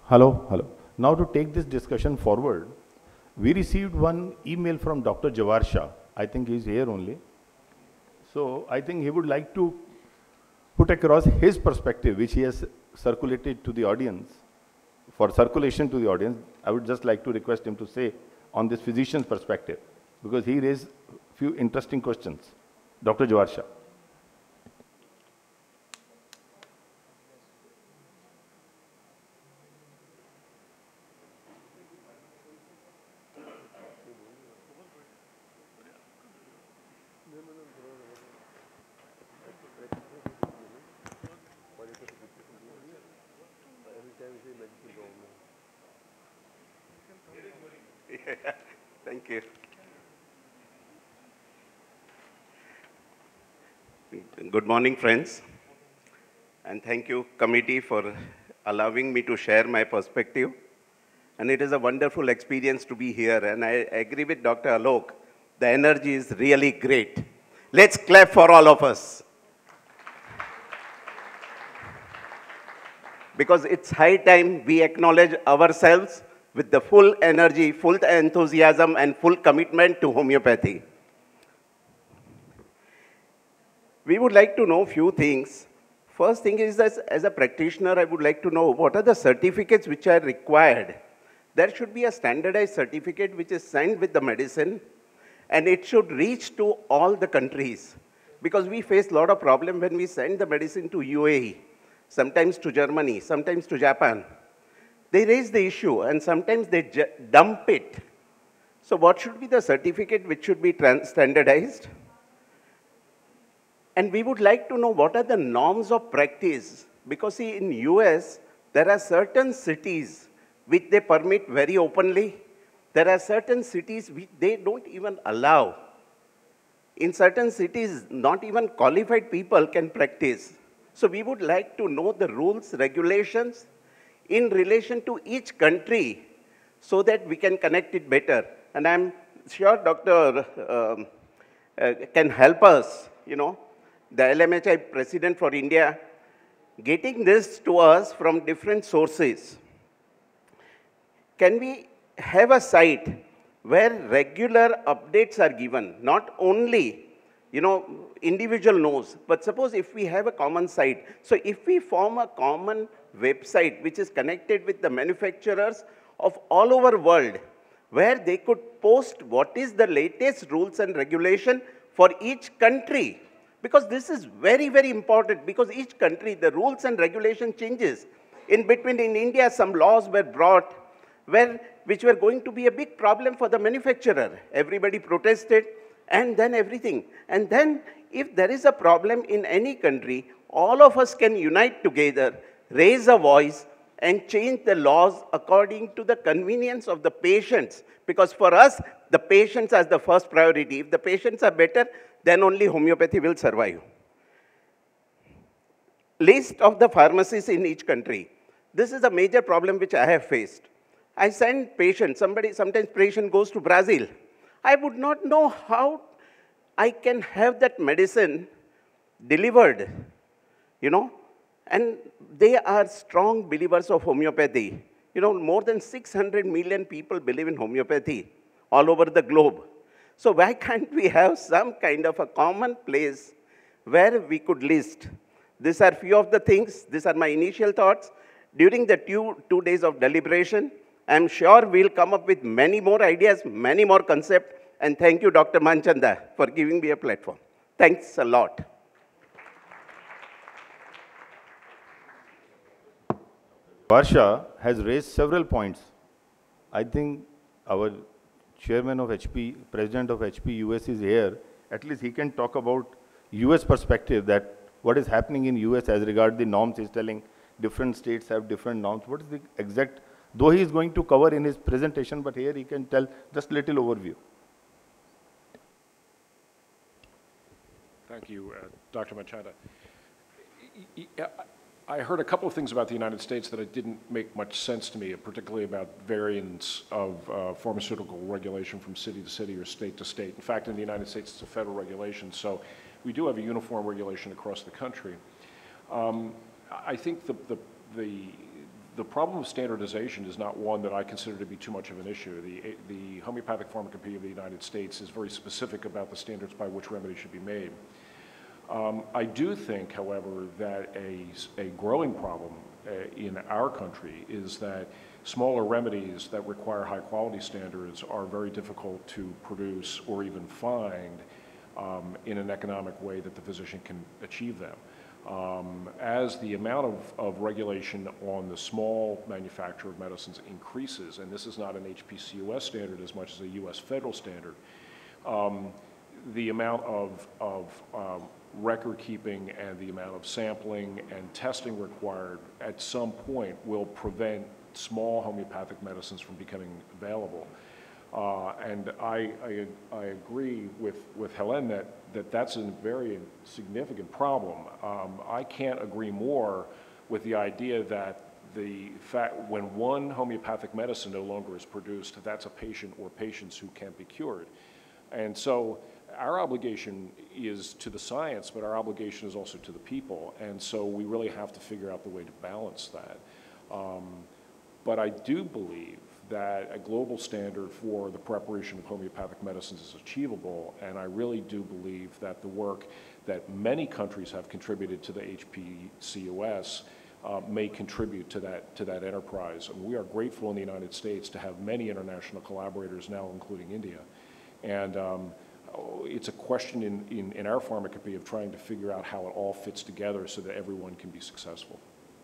Hello, hello. Now to take this discussion forward, we received one email from Dr. Jawar Shah. I think he's here only. So I think he would like to put across his perspective, which he has circulated to the audience. For circulation to the audience, I would just like to request him to say on this physician's perspective, because he raised a few interesting questions. Dr. Jawar Shah. Thank you. Good morning, friends. And thank you, committee, for allowing me to share my perspective. And it is a wonderful experience to be here. And I agree with Dr. Alok. The energy is really great. Let's clap for all of us. Because it's high time we acknowledge ourselves with the full energy, full enthusiasm, and full commitment to homeopathy. We would like to know a few things. First thing is that as a practitioner, I would like to know what are the certificates which are required. There should be a standardized certificate which is signed with the medicine, and it should reach to all the countries. Because we face a lot of problem when we send the medicine to UAE, sometimes to Germany, sometimes to Japan. They raise the issue, and sometimes they dump it. So what should be the certificate which should be standardized? And we would like to know what are the norms of practice. Because see, in US, there are certain cities which they permit very openly. There are certain cities which they don't even allow. In certain cities, not even qualified people can practice. So we would like to know the rules, regulations, in relation to each country so that we can connect it better. And I'm sure Dr. Can help us, the LMHI president for India, getting this to us from different sources. Can we have a site where regular updates are given, not only individual knows, but suppose if we have a common site. So if we form a common website which is connected with the manufacturers of all over world, where they could post what is the latest rules and regulation for each country. Because this is very, very important, because each country, the rules and regulation changes. In between, in India, some laws were brought which were going to be a big problem for the manufacturer. Everybody protested, and then everything. And then, if there is a problem in any country, all of us can unite together, raise a voice, and change the laws according to the convenience of the patients. Because for us, the patients are the first priority. If the patients are better, then only homeopathy will survive. List of the pharmacies in each country. This is a major problem which I have faced. I send patients, sometimes patient goes to Brazil. I would not know how I can have that medicine delivered, And they are strong believers of homeopathy. More than 600 million people believe in homeopathy all over the globe. So why can't we have some kind of a common place where we could list? These are few of the things. These are my initial thoughts. During the two days of deliberation, I'm sure we'll come up with many more ideas, many more concepts. And thank you, Dr. Manchanda, for giving me a platform. Thanks a lot. Varsha has raised several points. I think our chairman of HP, president of HP US is here. At least he can talk about US perspective, that what is happening in US as regard the norms. He's telling different states have different norms. What is the exact, though he is going to cover in his presentation, but here he can tell just little overview. Thank you, Dr. Manchanda. I heard a couple of things about the United States that it didn't make much sense to me, particularly about variants of pharmaceutical regulation from city to city or state to state. In fact, in the United States, it's a federal regulation, so we do have a uniform regulation across the country. I think the problem of standardization is not one that I consider to be too much of an issue. The Homeopathic Pharmacopoeia of the United States is very specific about the standards by which remedies should be made. I do think, however, that a growing problem in our country is that smaller remedies that require high quality standards are very difficult to produce or even find in an economic way that the physician can achieve them. As the amount of regulation on the small manufacture of medicines increases, and this is not an HPCUS standard as much as a US federal standard, the amount of record keeping and the amount of sampling and testing required at some point will prevent small homeopathic medicines from becoming available. And I agree with Helen that that's a very significant problem. I can't agree more with the idea that the fact when one homeopathic medicine no longer is produced, that's a patient or patients who can't be cured. And so our obligation is to the science, but our obligation is also to the people. And so we really have to figure out the way to balance that. But I do believe that a global standard for the preparation of homeopathic medicines is achievable, and I really do believe that the work that many countries have contributed to the HPCUS may contribute to that enterprise. And we are grateful in the United States to have many international collaborators now, including India. And it's a question in our pharmacopoeia of trying to figure out how it all fits together so that everyone can be successful.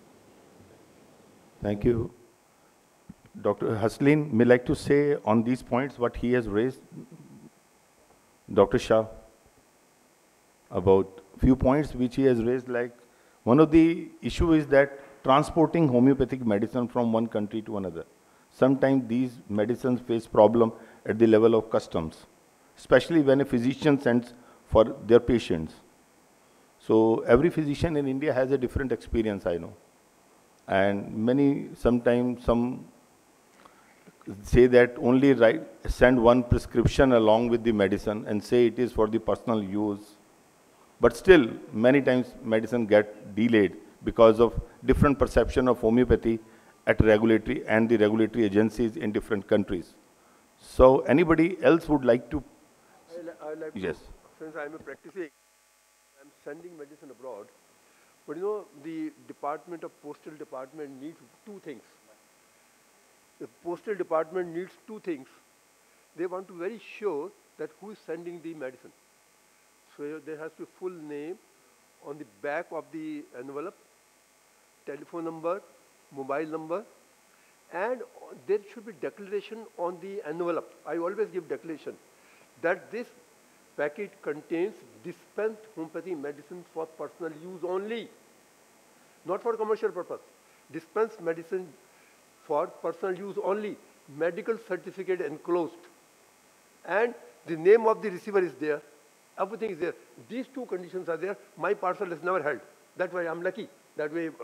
Thank you. Dr. Hasleen, may like to say on these points what he has raised, Dr. Shah, about few points which he has raised, like one of the issue is that transporting homeopathic medicine from one country to another. Sometimes these medicines face problem at the level of customs, especially when a physician sends for their patients. So every physician in India has a different experience, I know. And sometimes some say that only send one prescription along with the medicine and say it is for the personal use. But still, many times medicine get delayed because of different perception of homeopathy at regulatory and the regulatory agencies in different countries. So anybody else would like to? I like yes. To, since I'm a practicing, I'm sending medicine abroad. But you know, the postal department needs two things. The postal department needs two things. They want to be very sure that who is sending the medicine. So there has to be full name on the back of the envelope, telephone number, mobile number, and there should be declaration on the envelope. I always give declaration that this packet contains dispensed homeopathy medicine for personal use only, not for commercial purpose. Dispensed medicine for personal use only, medical certificate enclosed. And the name of the receiver is there, everything is there. These two conditions are there. My parcel is never held. That's why I'm lucky. That way.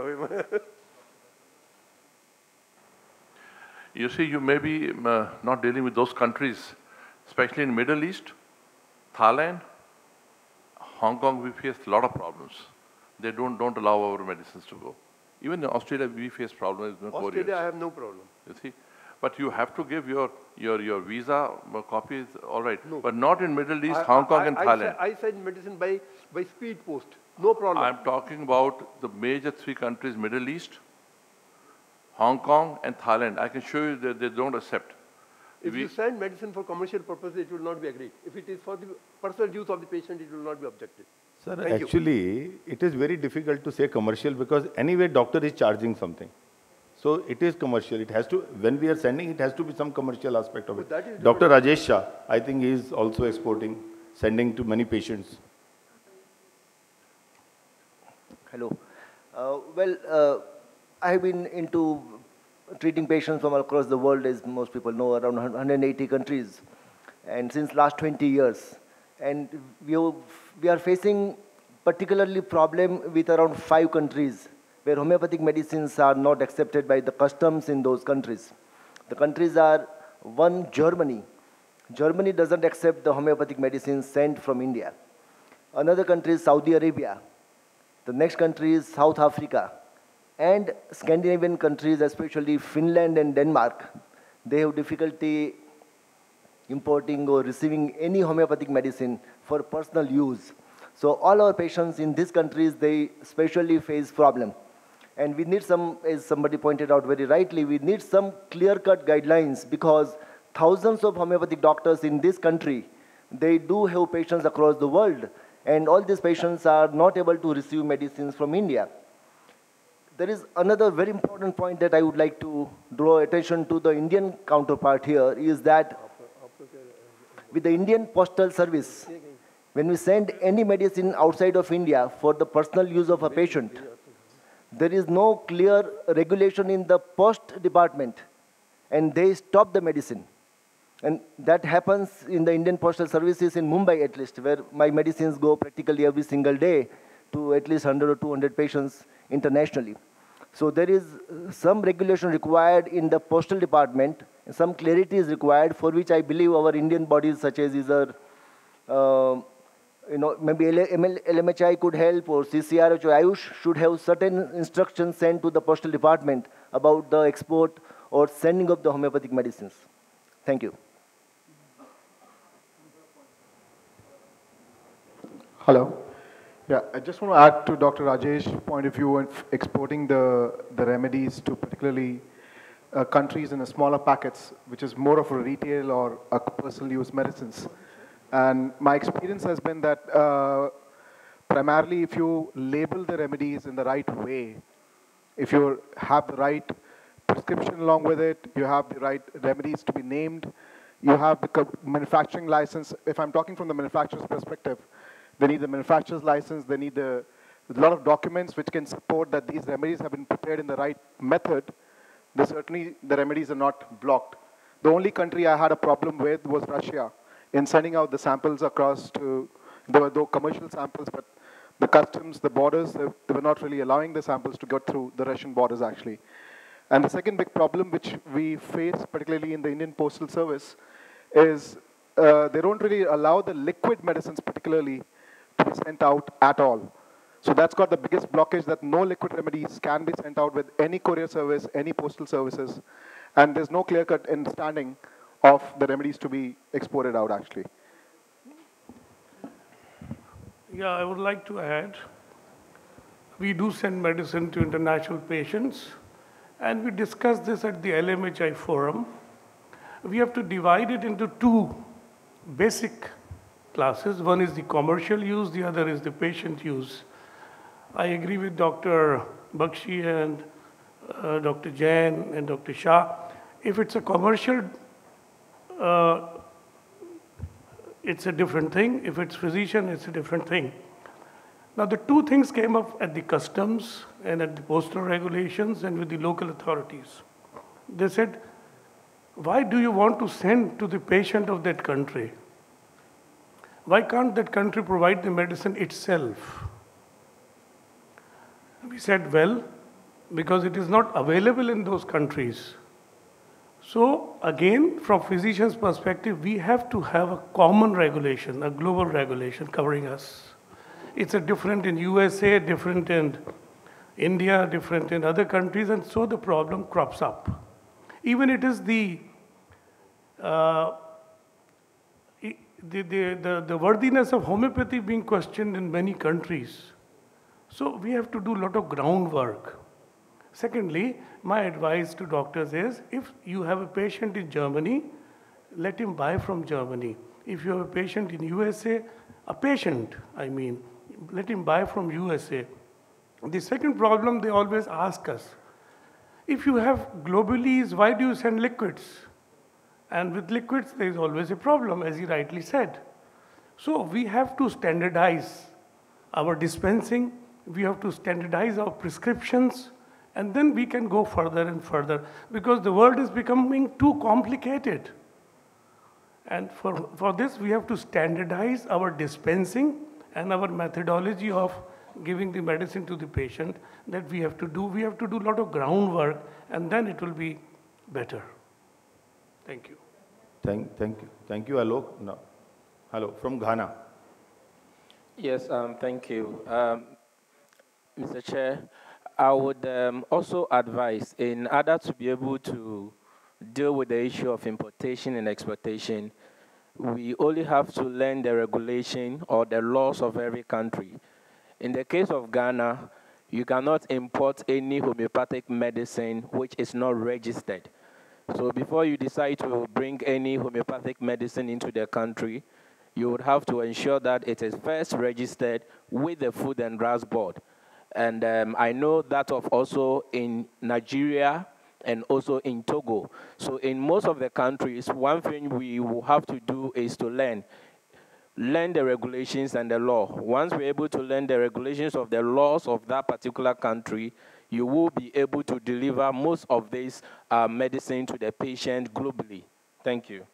You see, you may be not dealing with those countries, especially in Middle East, Thailand, Hong Kong, we face a lot of problems. They don't allow our medicines to go. Even in Australia, we face problems. Australia, I have no problem. You see, but you have to give your visa copies, all right. No. But not in Middle East, Hong Kong, and Thailand. I send medicine by speed post. No problem. I'm talking about the major three countries: Middle East, Hong Kong, and Thailand. I can show you that they don't accept. If you send medicine for commercial purposes, it will not be agreed. If it is for the personal use of the patient, it will not be objected. Sir, actually, it is very difficult to say commercial because anyway, doctor is charging something. So it is commercial. It has to, when we are sending, it has to be some commercial aspect of it. Dr. Rajesh Shah, I think he is also exporting, sending to many patients. Hello. I have been into treating patients from across the world, as most people know, around 180 countries, and since last 20 years. And we are facing particularly problem with around 5 countries where homeopathic medicines are not accepted by the customs in those countries. The countries are, one, Germany. Germany doesn't accept the homeopathic medicines sent from India. Another country is Saudi Arabia. The next country is South Africa. And Scandinavian countries, especially Finland and Denmark, they have difficulty importing or receiving any homeopathic medicine for personal use. So all our patients in these countries, they especially face problem. And we need some, as somebody pointed out very rightly, we need some clear-cut guidelines because thousands of homeopathic doctors in this country, they do have patients across the world. And all these patients are not able to receive medicines from India. There is another very important point that I would like to draw attention to the Indian counterpart here is that with the Indian Postal Service, when we send any medicine outside of India for the personal use of a patient, there is no clear regulation in the post department and they stop the medicine. And that happens in the Indian Postal Services in Mumbai at least, where my medicines go practically every single day to at least 100 or 200 patients internationally. So there is some regulation required in the postal department, some clarity is required for which I believe our Indian bodies such as either, maybe LMHI could help or CCRH or Ayush should have certain instructions sent to the postal department about the export or sending of the homeopathic medicines. Thank you. Hello. Yeah, I just want to add to Dr. Rajesh's point of view on exporting the remedies to particularly countries in a smaller packets, which is more of a retail or a personal use medicines. And my experience has been that primarily if you label the remedies in the right way, if you have the right prescription along with it, you have the right remedies to be named, you have the manufacturing license. If I'm talking from the manufacturer's perspective, they need the manufacturer's license, they need a lot of documents which can support that these remedies have been prepared in the right method. Certainly the remedies are not blocked. The only country I had a problem with was Russia in sending out the samples across to, there were commercial samples, but the customs, the borders, they were not really allowing the samples to go through the Russian borders actually. And the second big problem which we face, particularly in the Indian Postal Service, is they don't really allow the liquid medicines particularly to be sent out at all. So that's got the biggest blockage that no liquid remedies can be sent out with any courier service, any postal services, and there's no clear-cut understanding of the remedies to be exported out actually. Yeah, I would like to add, we do send medicine to international patients, and we discussed this at the LMHI forum. We have to divide it into two basic classes. One is the commercial use, the other is the patient use. I agree with Dr. Bakshi and Dr. Jain and Dr. Shah. If it's a commercial, it's a different thing. If it's physician, it's a different thing. Now, the two things came up at the customs and at the postal regulations and with the local authorities. They said, why do you want to send to the patient of that country? Why can't that country provide the medicine itself? We said, well, because it is not available in those countries. So again, from physician's perspective, we have to have a common regulation, a global regulation covering us. It's a different in USA, different in India, different in other countries, and so the problem crops up. Even it is the worthiness of homeopathy being questioned in many countries. So we have to do a lot of groundwork. Secondly, my advice to doctors is, if you have a patient in Germany, let him buy from Germany. If you have a patient in USA, let him buy from USA. The second problem they always ask us, if you have globally, why do you send liquids? And with liquids, there is always a problem, as he rightly said. So we have to standardize our dispensing, we have to standardize our prescriptions, and then we can go further and further, because the world is becoming too complicated. And for this, we have to standardize our dispensing and our methodology of giving the medicine to the patient that we have to do. We have to do a lot of groundwork, and then it will be better. Thank you. Thank you, Alok. No. Hello, from Ghana. Yes, thank you. Mr. Chair, I would also advise, in order to be able to deal with the issue of importation and exportation, we only have to learn the regulation or the laws of every country. In the case of Ghana, you cannot import any homeopathic medicine which is not registered. So before you decide to bring any homeopathic medicine into the country, you would have to ensure that it is first registered with the Food and Drugs Board. And I know that of also in Nigeria and also in Togo. So in most of the countries, one thing we will have to do is to learn the regulations and the law. Once we're able to learn the regulations of the laws of that particular country, you will be able to deliver most of this medicine to the patient globally. Thank you.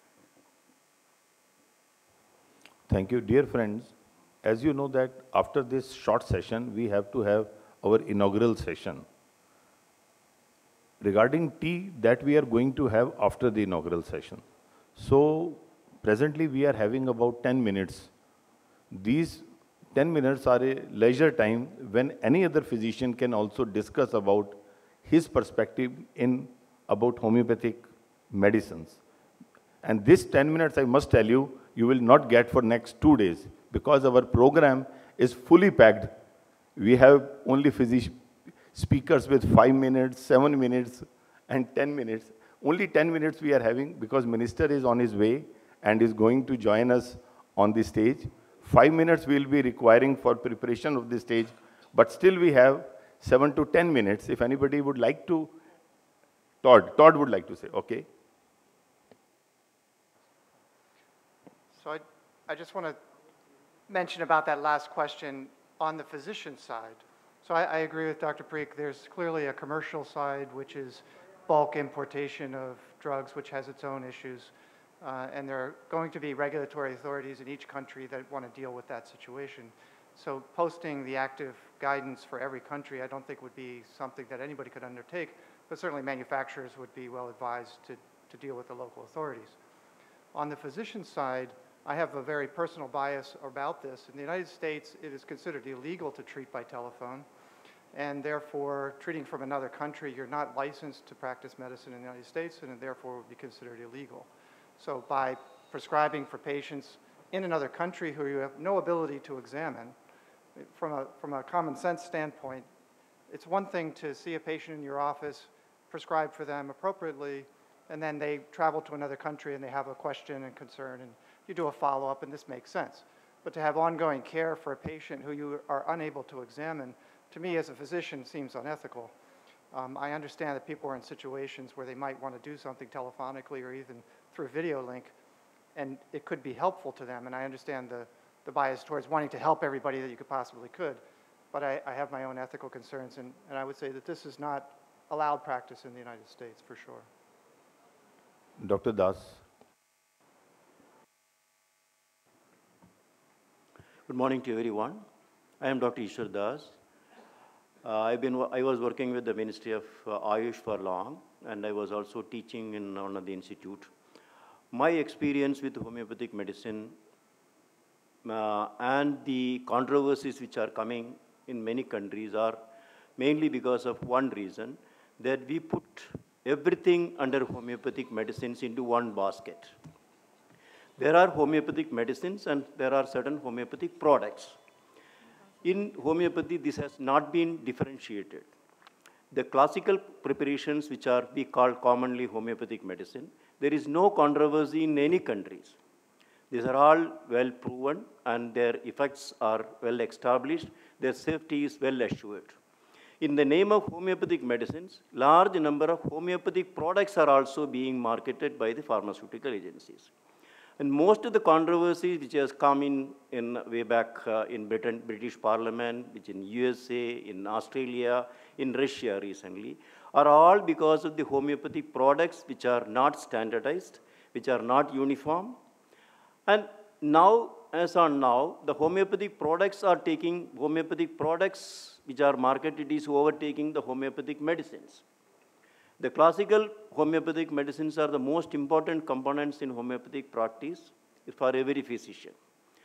Thank you. Dear friends, as you know that after this short session, we have to have our inaugural session. Regarding tea, that we are going to have after the inaugural session. So, presently we are having about 10 minutes. These 10 minutes are a leisure time when any other physician can also discuss about his perspective about homeopathic medicines. And this 10 minutes, I must tell you, you will not get for next 2 days because our program is fully packed. We have only speakers with 5 minutes, 7 minutes, and 10 minutes. Only 10 minutes we are having because Minister is on his way and is going to join us on the stage. 5 minutes we will be requiring for preparation of the stage, but still we have 7 to 10 minutes. If anybody would like to, Todd would like to say, okay. So I just want to mention about that last question on the physician side. So I agree with Dr. Parikh. There's clearly a commercial side, which is bulk importation of drugs, which has its own issues. And there are going to be regulatory authorities in each country that want to deal with that situation. So posting the active guidance for every country, I don't think would be something that anybody could undertake, but certainly manufacturers would be well advised to deal with the local authorities. On the physician side, I have a very personal bias about this. In the United States, it is considered illegal to treat by telephone, and therefore, treating from another country, you're not licensed to practice medicine in the United States, and therefore would be considered illegal. So by prescribing for patients in another country who you have no ability to examine, from a common sense standpoint, it's one thing to see a patient in your office, prescribe for them appropriately, and then they travel to another country and they have a question and concern, and you do a follow-up, and this makes sense. But to have ongoing care for a patient who you are unable to examine, to me as a physician, seems unethical. I understand that people are in situations where they might want to do something telephonically or even through video link, and it could be helpful to them, and I understand the bias towards wanting to help everybody that you could possibly could, but I have my own ethical concerns, and I would say that this is not allowed practice in the United States, for sure. Dr. Das. Good morning to everyone. I am Dr. Ishwar Das. I was working with the Ministry of Ayush for long, and I was also teaching in one of the institute. My experience with homeopathic medicine and the controversies which are coming in many countries are mainly because of one reason, that we put everything under homeopathic medicines into one basket. There are homeopathic medicines and there are certain homeopathic products. In homeopathy, this has not been differentiated. The classical preparations, which we call commonly homeopathic medicine, there is no controversy in any countries. These are all well proven and their effects are well established. Their safety is well assured. In the name of homeopathic medicines, large number of homeopathic products are also being marketed by the pharmaceutical agencies. And most of the controversies which has come in way back in British Parliament, which in USA, in Australia, in Russia recently, are all because of the homeopathic products which are not standardized, which are not uniform. And now, as on now, the homeopathic products which are marketed is overtaking the homeopathic medicines. The classical homeopathic medicines are the most important components in homeopathic practice for every physician.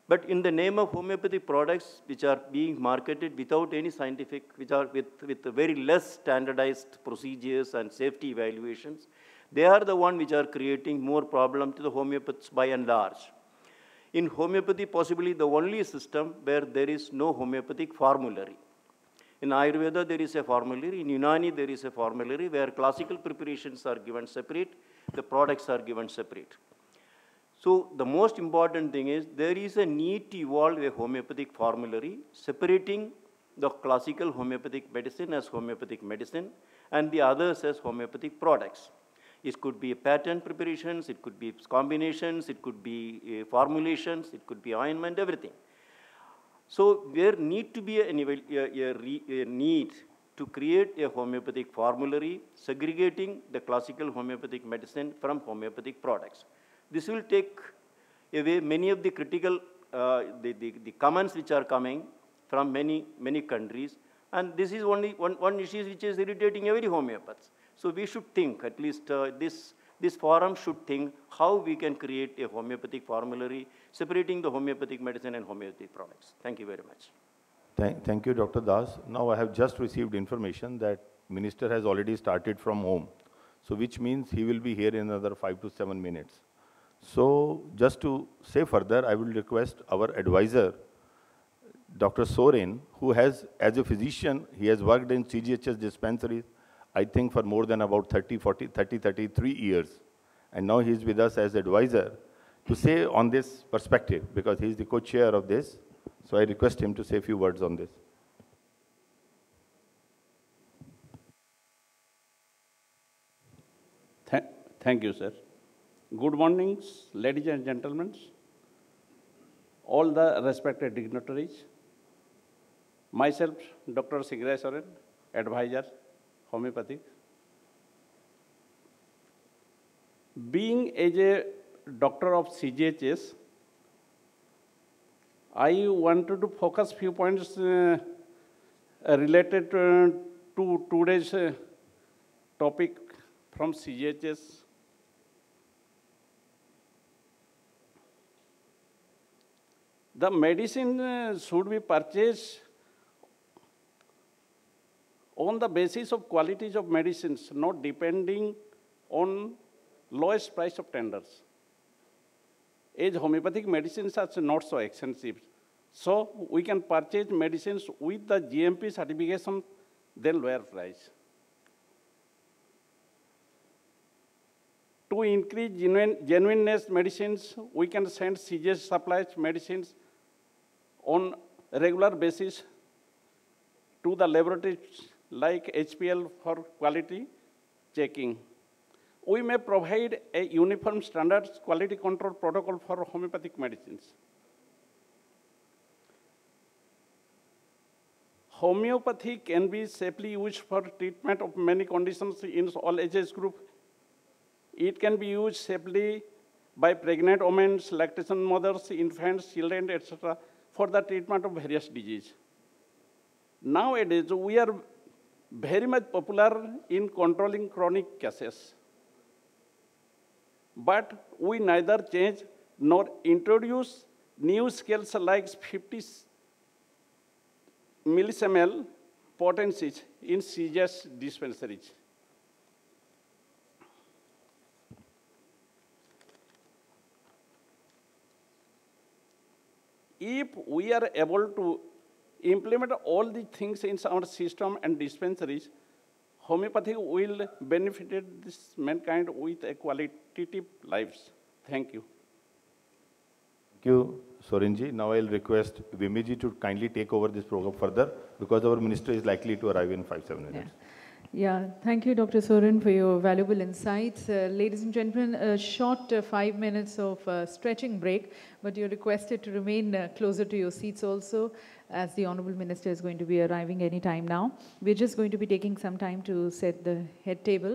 But in the name of homeopathic products which are being marketed without any scientific, which are with very less standardized procedures and safety evaluations, they are the one which are creating more problem to the homeopaths by and large. In homeopathy, possibly the only system where there is no homeopathic formulary. In Ayurveda, there is a formulary. In Unani, there is a formulary where classical preparations are given separate, the products are given separate. So the most important thing is there is a need to evolve a homeopathic formulary separating the classical homeopathic medicine as homeopathic medicine and the others as homeopathic products. It could be patent preparations, it could be combinations, it could be formulations, it could be ointment, everything. So there need to be a need to create a homeopathic formulary segregating the classical homeopathic medicine from homeopathic products. This will take away many of the critical, the comments which are coming from many countries. And this is only one issue which is irritating every homeopath. So we should think, at least this forum should think how we can create a homeopathic formulary separating the homeopathic medicine and homeopathic products. Thank you very much. Thank you, Dr. Das. Now I have just received information that Minister has already started from home. So which means he will be here in another 5 to 7 minutes. So just to say further, I will request our advisor, Dr. Soren, who has, as a physician, he has worked in CGHS dispensaries, I think for more than about 33 years. And now he is with us as advisor to say on this perspective, because he is the co-chair of this. So I request him to say a few words on this. Thank you, sir. Good morning, ladies and gentlemen, all the respected dignitaries. Myself, Dr. Sigray Soren, advisor, homeopathic. Being as a doctor of CGHS, I wanted to focus few points related to today's topic from CGHS. The medicine should be purchased on the basis of qualities of medicines, not depending on lowest price of tenders. As homeopathic medicines are not so expensive, so we can purchase medicines with the GMP certification, then lower price. To increase genuineness medicines, we can send CGS supplies medicines on regular basis to the laboratories like HPL for quality checking. We may provide a uniform standards quality control protocol for homeopathic medicines. Homeopathy can be safely used for treatment of many conditions in all ages group. It can be used safely by pregnant women, lactation mothers, infants, children, etc. for the treatment of various diseases. Nowadays, we are very much popular in controlling chronic cases. But we neither change nor introduce new scales like 50 millisml potencies in CGS dispensaries. If we are able to implement all the things in our system and dispensaries, homeopathy will benefit this mankind with a qualitative lives. Thank you. Thank you, Sorenji. Now I'll request Vimiji to kindly take over this program further because our minister is likely to arrive in 5-7 minutes. Yeah, thank you, Dr. Soren, for your valuable insights. Ladies and gentlemen, a short 5 minutes of stretching break, but you're requested to remain closer to your seats also, as the Honorable Minister is going to be arriving any time now. We're just going to be taking some time to set the head table.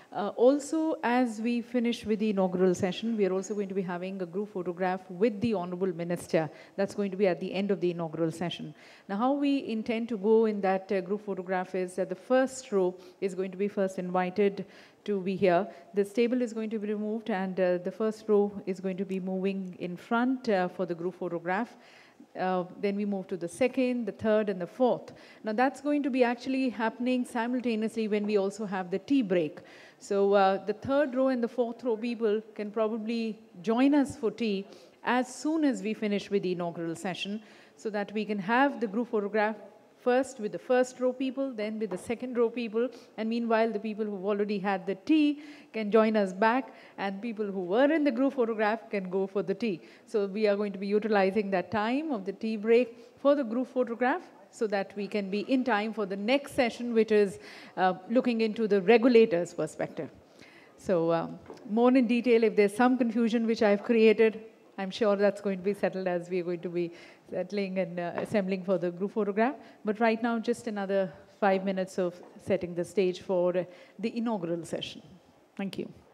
Also, as we finish with the inaugural session, we are also going to be having a group photograph with the Honorable Minister. That's going to be at the end of the inaugural session. Now, how we intend to go in that group photograph is that the first row is going to be first invited to be here. This table is going to be removed, and the first row is going to be moving in front for the group photograph. Then we move to the second, the third, and the fourth. Now, that's going to be actually happening simultaneously when we also have the tea break. So the third row and the fourth row people can probably join us for tea as soon as we finish with the inaugural session, so that we can have the group photograph first with the first row people, then with the second row people, and meanwhile the people who've already had the tea can join us back, and people who were in the group photograph can go for the tea. So we are going to be utilizing that time of the tea break for the group photograph, so that we can be in time for the next session, which is looking into the regulator's perspective. So more in detail, if there's some confusion which I've created, I'm sure that's going to be settled as we're going to be settling and assembling for the group photograph. But right now, just another 5 minutes of setting the stage for the inaugural session. Thank you.